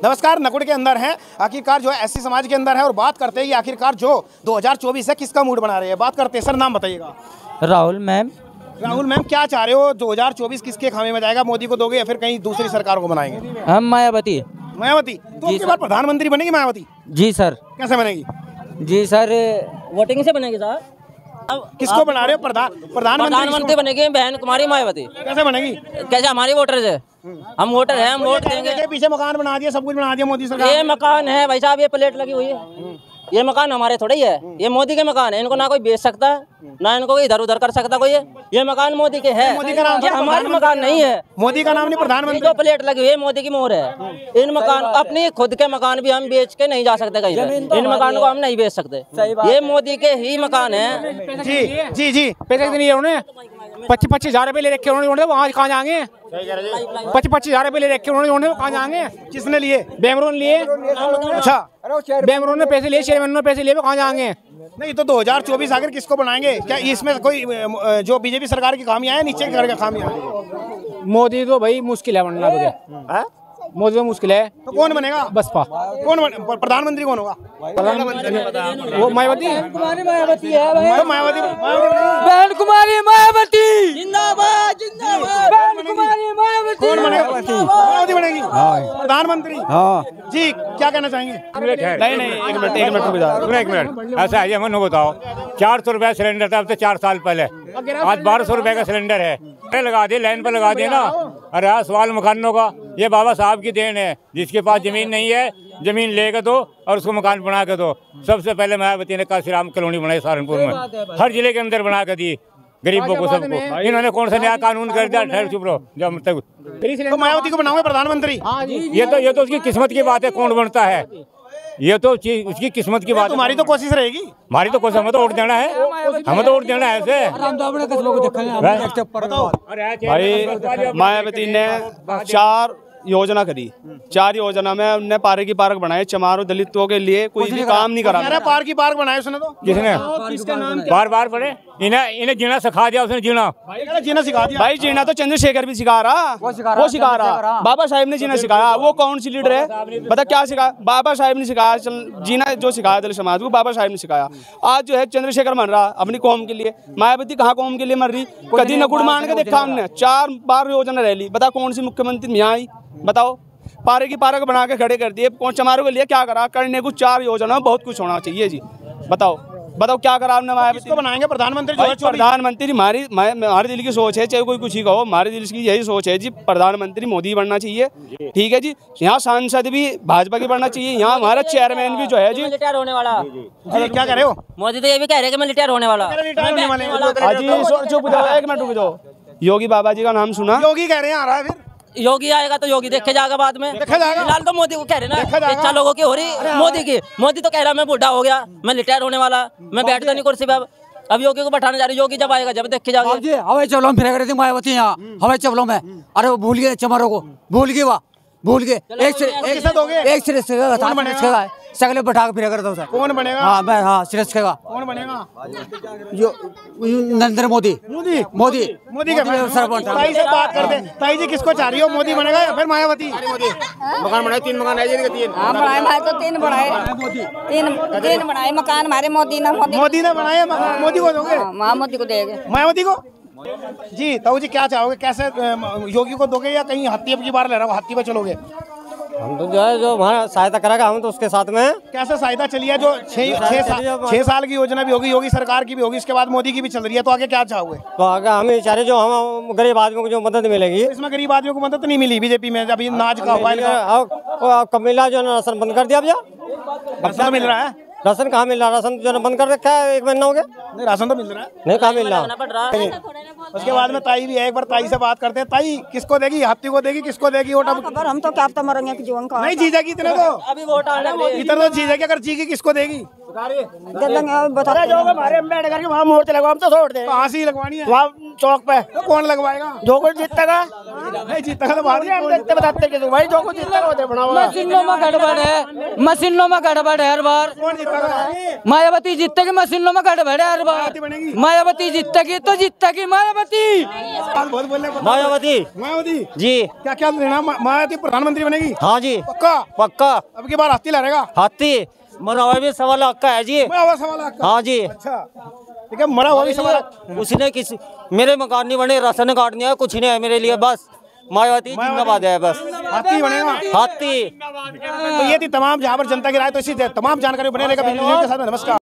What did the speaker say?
नमस्कार, नकुड़ के अंदर हैं, आखिरकार जो है एससी समाज के अंदर है और बात करते हैं कि आखिरकार जो 2024 है किसका मूड बना रहे हैं। बात करते हैं, सर नाम बताइएगा। राहुल मैम। राहुल मैम, क्या चाह रहे हो 2024 किसके खामे में जाएगा? मोदी को दोगे या फिर कहीं दूसरी सरकार को बनाएंगे? हम मायावती। मायावती तो इस बार प्रधानमंत्री बनेगी मायावती? जी सर। कैसे बनेगी? जी सर, वोटिंग से बनेगी सर। अब किसको बना रहे हो प्रधानमंत्री बनेगी बहन कुमारी मायावती। कैसे बनेगी? कैसे हमारी वोटर है, हम वोटर हैं, हम वोट देंगे। पीछे मकान बना दिया, सब कुछ बना दिया मोदी सरकार। ये मकान है भाई साहब, ये प्लेट लगी हुई है, ये मकान हमारे थोड़ा ही है, ये मोदी के मकान है। इनको ना कोई बेच सकता, ना इनको कोई इधर उधर कर सकता कोई। ये मकान मोदी के है, मोदी का नाम, ये हमारे मकान नहीं है। मोदी का नाम नहीं, प्रधानमंत्री। जो प्लेट लगी हुई है मोदी की मोहर है। इन मकान अपनी खुद के मकान भी हम बेच के नहीं जा सकते कहीं पे। इन मकान को हम नहीं बेच सकते, ये मोदी के ही मकान है। जी जी जी, पैसे कितने लिए उन्होंने? 25,000 रुपए ले रखे उन्होंने, वहाँ कहाँ जाएंगे? 25,000 रुपए ले रखे उन्होंने, कहाँ जाएंगे? किसने लिए? बेमरून लिए। अच्छा, बेमरून ने पैसे लिए, चेयरमैन ने पैसे लिए, कहाँ जाएंगे? नहीं तो 2024 आखिर किसको बनाएंगे? क्या इसमें कोई जो बीजेपी सरकार की खामियां है, नीचे की खामियां है? मोदी तो भाई मुश्किल है बनना बगैर। मोदी तो मुश्किल है। तो कौन बनेगा? बसपा। प्रधानमंत्री कौन होगा? वो मायावती है। मायावती है भाई। तो मायावती बहन कुमारी मायावती जिंदाबाद जिंदाबाद। बहन कुमारी मायावती। कौन बनेगा? मायावती बनेगी प्रधानमंत्री। जी, क्या कहना चाहेंगे? नहीं, एक मिनट ऐसा है, मन बताओ। 400 रुपया सिलेंडर था अब से 4 साल पहले, आज 1200 रुपए का सिलेंडर है। लगा दिए, लाइन पर लगा दिए ना। अरे यार, सवाल मकानों का, ये बाबा साहब की देन है। जिसके पास जमीन नहीं है, जमीन लेकर दो और उसको मकान बना के दो। सबसे पहले मायावती ने काशीराम कॉलोनी बनाई सहारनपुर में, हर जिले के अंदर बना के दी गरीबों को, सबको। इन्होंने कौन सा नया कानून कर दिया? ठहर चुप रहो जब तक। तो मायावती को बनाओगे प्रधानमंत्री? ये तो उसकी किस्मत की बात है, कौन बनता है ये तो उसकी किस्मत की बात है। तुम्हारी तो कोशिश रहेगी। हमारी तो कोशिश, हमें तो वोट देना है, हमें तो वोट देना है ऐसे। भाई मायावती ने 4 योजना करी, 4 योजना में उनने पार्क की पार्क बनाए चमारों दलितों के लिए, कोई भी काम नहीं करा। पार्क की पार्क बनाए उसने तो। किसने? बार पढ़े, इन्हें जीना सिखा दिया उसने, जीना सिखा दिया। भाई जीना तो चंद्रशेखर भी सिखा रहा, वो सिखा रहा। बाबा साहेब ने जीना सिखाया। वो कौन सी लीडर है बता, क्या सिखाया? बाबा साहेब ने सिखाया जीना, जो सिखाया दलित समाज को बाबा साहेब ने सिखाया। आज जो है चंद्रशेखर मर रहा अपनी कौम के लिए, मायावती कहाँ कौम के लिए मर रही? कभी नकुड़ मान के देखा हमने, 4 बार योजना रैली, बता कौन सी मुख्यमंत्री यहाँ आई? बताओ, पार्क की पार्क बना के खड़े कर दिए। कौन चमारों के लिए क्या करा? करने को 4 योजना, बहुत कुछ होना चाहिए जी। बताओ क्या करा आपने? मायावती को बनाएंगे प्रधानमंत्री? प्रधानमंत्री हमारे दिल की सोच है, चाहे कोई कुछ ही कहो, हमारे दिल की यही सोच है जी, प्रधानमंत्री मोदी बनना चाहिए। ठीक है जी। यहाँ सांसद भी भाजपा की बनना चाहिए, यहाँ हमारा चेयरमैन भी जो है जी रिटायर होने वाला। क्या कह रहे हो? मोदी तो ये भी कह रहे हैं कि मैं रिटायर होने वाला। चुप जाओ, एक मिनट रुक जाओ। योगी बाबा जी का नाम सुना? योगी कह रहे हैं आ रहा है, फिर योगी आएगा तो योगी देखे जाएगा बाद में। फिलहाल तो मोदी को कह रहे ना, इच्छा लोगों की हो रही मोदी की। मोदी तो कह रहा मैं बूढ़ा हो गया, मैं रिटायर होने वाला, मैं बैठता नहीं कुर्सी पे। अब योगी को बैठाने जा रही। योगी जब आएगा जब देखे जाएगा। हवाई चलो फिर रही थी मायावती यहाँ, हवाई चलो में। अरे वो भूल गए चमारों को, भूल गए, भूल गए। एक सिरे सगले बैठा के फिर करता हूँ। कौन बनेगा? हाँ मैं, हाँ सिरस का। कौन बनेगा? जो नरेंद्र मोदी। मोदी के ताई से बात करते। ताई जी किसको चाह रही हो, मोदी बनेगा या फिर मायावती? मकान बनाए, 3 मकान है जी, 3 बनाए तो 3 बनाए, 3 बनाए मकान हमारे मोदी ने बनाए। मोदी को दोगे? हाँ मोदी को देंगे। मायावती को? जी ताऊ जी, क्या चाहोगे? कैसे योगी को दोगे या कहीं हत्ती की बार ले रहा हो, हत्ती पे चलोगे? हम तो जो है, जो हमारा सहायता करेगा हम तो उसके साथ में। कैसे सहायता चली है? जो 6 साल की योजना भी होगी, योगी सरकार की भी होगी, इसके बाद मोदी की भी चल रही है, तो आगे क्या चाहोगे? तो आगे हमें बेचारे जो हम गरीब आदमियों को जो मदद मिलेगी, इसमें गरीब आदमियों को मदद नहीं मिली बीजेपी में। अभी नाज का हुआ, कब मिला जो राशन बंद कर दिया भैया। राशन तो मिल रहा है? राशन कहाँ मिल रहा? राशन जो बंद कर रखा है, 1 महीना हो गया। नहीं, राशन तो मिल रहा है। नहीं, कहाँ मिल रहा? उसके बाद में ताई भी है, एक बार ताई से बात करते हैं। ताई किसको देगी? हत्ती को देगी? किसको देगी वोट? हम तो क्या पता मरेंगे कि जीवन का। नहीं जीजा की इतने तो अभी वोट आने इतना तो जीजा की, अगर जी की किसको देगी? हमारे अम्बेडकर के वहाँ मोर्चा लगा, हम तो छोड़ दे। कहाँ से लगवानी है? वहाँ चौक पे। तो कौन लगवाएगा? जो कुछ जीतेगा नहीं जीतेगा तो बात हम देखते बताते कि भाई जो कुछ जीतेगा वो बनाओ। मशीनों में गड़बड़ है, मशीनों में गड़बड़ है हर बार। कौन जीतेगा? मायावती जीतेगी, मशीनों में गड़बड़ है हर बार। मायावती जीतेगी तो जीतेगी मायावती। बहुत बोलने मायावती मायावती जी। क्या क्या लेना? मायावती प्रधानमंत्री बनेगी? हाँ जी पक्का पक्का। अब की बार हाथी लड़ेगा? हाथी मरा हुआ भी 1.25 का है जी। मरा हुआ सवाल आपका? हाँ जी। अच्छा ठीक है, मरा हुआ भी सवाल। उसने किसी मेरे मकान नहीं बने, राशन कार्ड नहीं है, कुछ नहीं है मेरे लिए। बस मायावती जिंदाबाद है बस। हाथी बनेगा? हाथी। तो ये थी तमाम जहाँ पर जनता की राय। तो इसी तमाम जानकारी बने रहेगा। नमस्कार।